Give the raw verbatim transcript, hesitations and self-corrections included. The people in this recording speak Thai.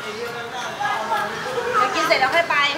เดี๋ยวกินเสร็จแล้วค่อยไป